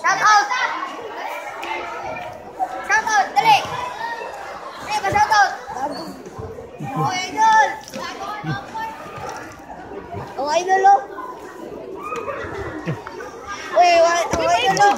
Shout out! Shout out! Dali! Dali ka shout out! Oh, idol! Oh, idol oh! Uy, oh, idol oh!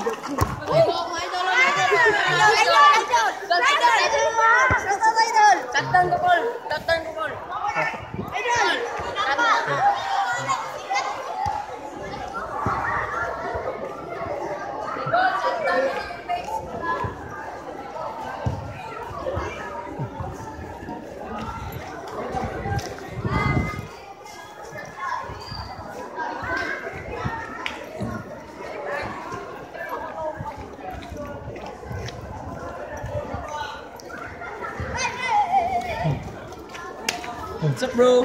What's up, bro?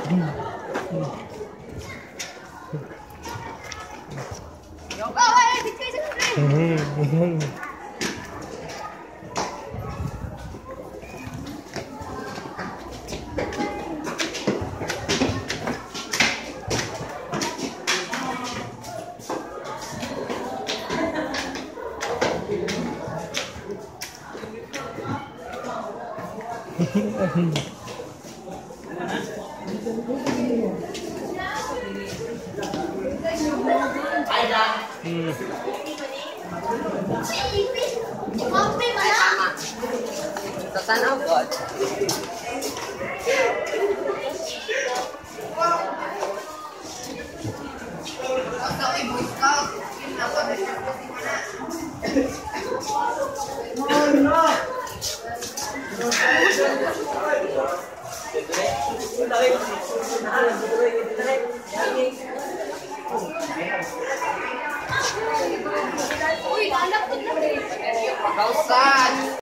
Sa tanaw ko. Uy, anak ko na. Kausan.